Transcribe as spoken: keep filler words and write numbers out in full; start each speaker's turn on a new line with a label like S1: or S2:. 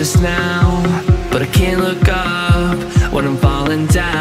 S1: just now, but I can't look up when I'm falling down.